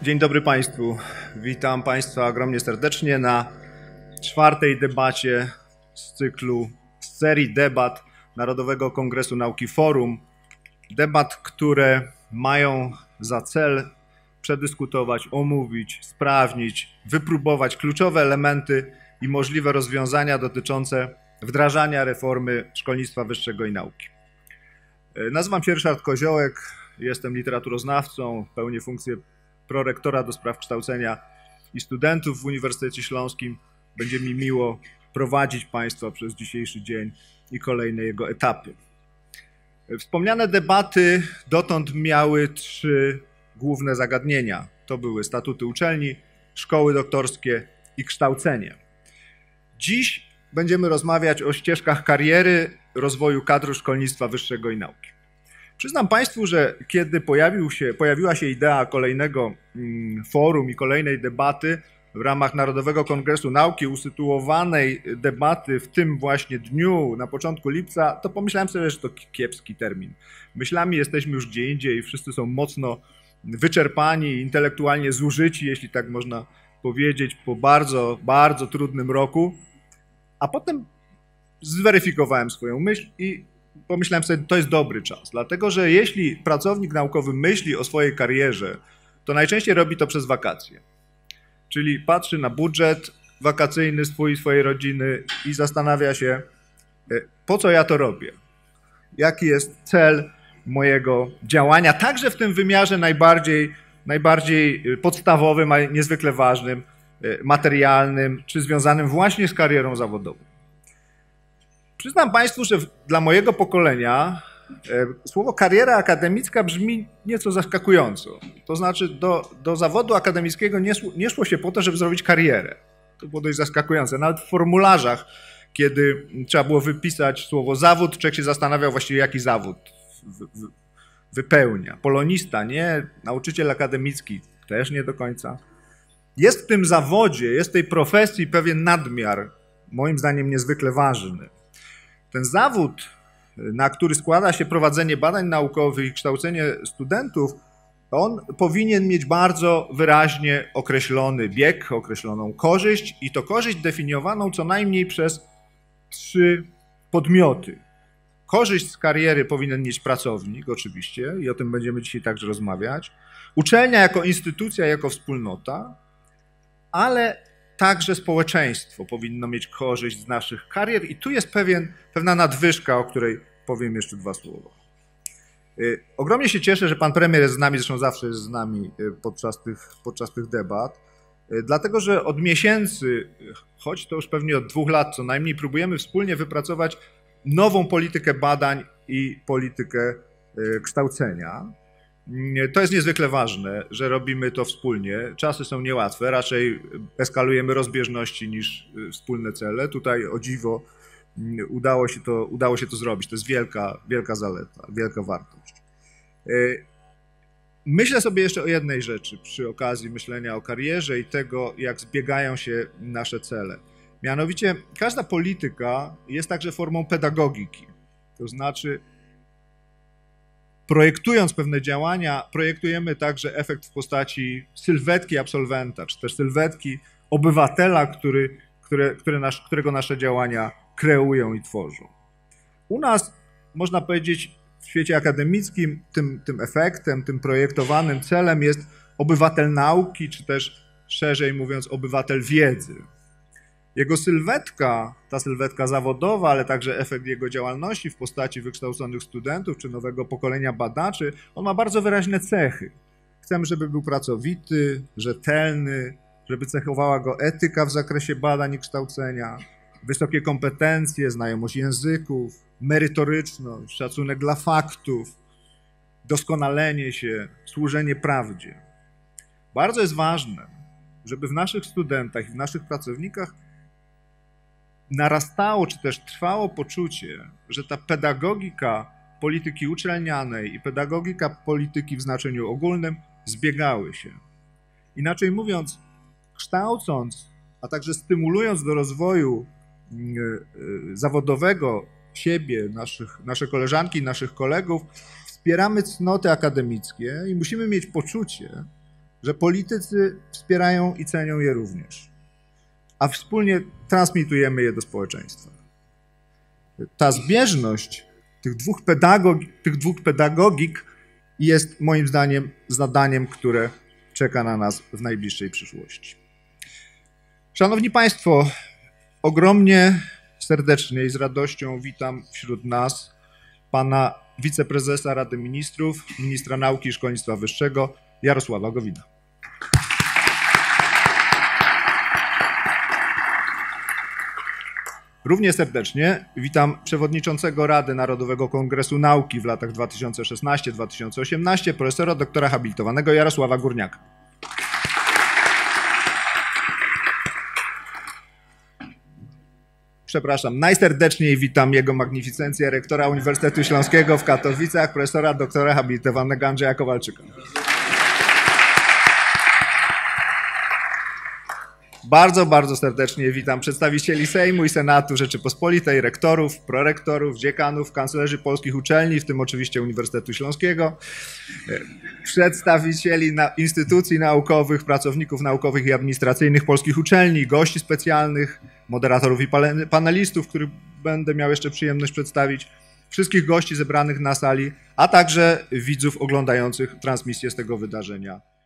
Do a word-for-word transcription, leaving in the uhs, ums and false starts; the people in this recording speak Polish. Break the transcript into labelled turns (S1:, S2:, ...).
S1: Dzień dobry Państwu. Witam Państwa ogromnie serdecznie na czwartej debacie z cyklu, z serii debat Narodowego Kongresu Nauki Forum. Debat, które mają za cel przedyskutować, omówić, sprawnić, wypróbować kluczowe elementy i możliwe rozwiązania dotyczące wdrażania reformy szkolnictwa wyższego i nauki. Nazywam się Ryszard Koziołek, jestem literaturoznawcą, pełnię funkcję prorektora do spraw kształcenia i studentów w Uniwersytecie Śląskim. Będzie mi miło prowadzić Państwa przez dzisiejszy dzień i kolejne jego etapy. Wspomniane debaty dotąd miały trzy główne zagadnienia. To były statuty uczelni, szkoły doktorskie i kształcenie. Dziś będziemy rozmawiać o ścieżkach kariery, rozwoju kadr szkolnictwa wyższego i nauki. Przyznam Państwu, że kiedy pojawił się, pojawiła się idea kolejnego forum i kolejnej debaty w ramach Narodowego Kongresu Nauki, usytuowanej debaty w tym właśnie dniu, na początku lipca, to pomyślałem sobie, że to kiepski termin. Myślami jesteśmy już gdzie indziej, wszyscy są mocno wyczerpani, intelektualnie zużyci, jeśli tak można powiedzieć, po bardzo, bardzo trudnym roku. A potem zweryfikowałem swoją myśl i pomyślałem sobie, że to jest dobry czas, dlatego że jeśli pracownik naukowy myśli o swojej karierze, to najczęściej robi to przez wakacje. Czyli patrzy na budżet wakacyjny swój, swojej rodziny i zastanawia się, po co ja to robię, jaki jest cel mojego działania, także w tym wymiarze najbardziej, najbardziej podstawowym, a niezwykle ważnym, materialnym, czy związanym właśnie z karierą zawodową. Przyznam Państwu, że dla mojego pokolenia słowo kariera akademicka brzmi nieco zaskakująco. To znaczy do, do zawodu akademickiego nie, nie szło się po to, żeby zrobić karierę. To było dość zaskakujące. Nawet w formularzach, kiedy trzeba było wypisać słowo zawód, człowiek się zastanawiał właściwie, jaki zawód wypełnia. Polonista, nie. Nauczyciel akademicki, też nie do końca. Jest w tym zawodzie, jest w tej profesji pewien nadmiar, moim zdaniem niezwykle ważny. Ten zawód, na który składa się prowadzenie badań naukowych i kształcenie studentów, on powinien mieć bardzo wyraźnie określony bieg, określoną korzyść i to korzyść definiowaną co najmniej przez trzy podmioty. Korzyść z kariery powinien mieć pracownik, oczywiście, i o tym będziemy dzisiaj także rozmawiać. Uczelnia jako instytucja, jako wspólnota, ale także społeczeństwo powinno mieć korzyść z naszych karier i tu jest pewien, pewna nadwyżka, o której powiem jeszcze dwa słowa. Ogromnie się cieszę, że pan premier jest z nami, zresztą zawsze jest z nami podczas tych, podczas tych debat, dlatego że od miesięcy, choć to już pewnie od dwóch lat co najmniej, próbujemy wspólnie wypracować nową politykę badań i politykę kształcenia. To jest niezwykle ważne, że robimy to wspólnie. Czasy są niełatwe, raczej eskalujemy rozbieżności niż wspólne cele. Tutaj o dziwo udało się to, udało się to zrobić. To jest wielka, wielka zaleta, wielka wartość. Myślę sobie jeszcze o jednej rzeczy przy okazji myślenia o karierze i tego, jak zbiegają się nasze cele. Mianowicie każda polityka jest także formą pedagogiki. To znaczy projektując pewne działania, projektujemy także efekt w postaci sylwetki absolwenta, czy też sylwetki obywatela, który, które, które nasz, którego nasze działania kreują i tworzą. U nas, można powiedzieć, w świecie akademickim tym, tym efektem, tym projektowanym celem jest obywatel nauki, czy też szerzej mówiąc obywatel wiedzy. Jego sylwetka, ta sylwetka zawodowa, ale także efekt jego działalności w postaci wykształconych studentów czy nowego pokolenia badaczy, on ma bardzo wyraźne cechy. Chcemy, żeby był pracowity, rzetelny, żeby cechowała go etyka w zakresie badań i kształcenia, wysokie kompetencje, znajomość języków, merytoryczność, szacunek dla faktów, doskonalenie się, służenie prawdzie. Bardzo jest ważne, żeby w naszych studentach i w naszych pracownikach narastało, czy też trwało poczucie, że ta pedagogika polityki uczelnianej i pedagogika polityki w znaczeniu ogólnym zbiegały się. Inaczej mówiąc, kształcąc, a także stymulując do rozwoju zawodowego siebie, naszych, nasze koleżanki i naszych kolegów, wspieramy cnoty akademickie i musimy mieć poczucie, że politycy wspierają i cenią je również, a wspólnie transmitujemy je do społeczeństwa. Ta zbieżność tych dwóch, pedagog, tych dwóch pedagogik jest moim zdaniem zadaniem, które czeka na nas w najbliższej przyszłości. Szanowni Państwo, ogromnie serdecznie i z radością witam wśród nas pana wiceprezesa Rady Ministrów, ministra nauki i szkolnictwa wyższego Jarosława Gowina. Równie serdecznie witam przewodniczącego Rady Narodowego Kongresu Nauki w latach dwa tysiące szesnastym do dwa tysiące osiemnastego, profesora doktora habilitowanego Jarosława Górniaka. Przepraszam, najserdeczniej witam jego magnificencję rektora Uniwersytetu Śląskiego w Katowicach, profesora doktora habilitowanego Andrzeja Kowalczyka. Bardzo, bardzo serdecznie witam przedstawicieli Sejmu i Senatu Rzeczypospolitej, rektorów, prorektorów, dziekanów, kanclerzy polskich uczelni, w tym oczywiście Uniwersytetu Śląskiego, przedstawicieli na instytucji naukowych, pracowników naukowych i administracyjnych polskich uczelni, gości specjalnych, moderatorów i panelistów, których będę miał jeszcze przyjemność przedstawić, wszystkich gości zebranych na sali, a także widzów oglądających transmisję z tego wydarzenia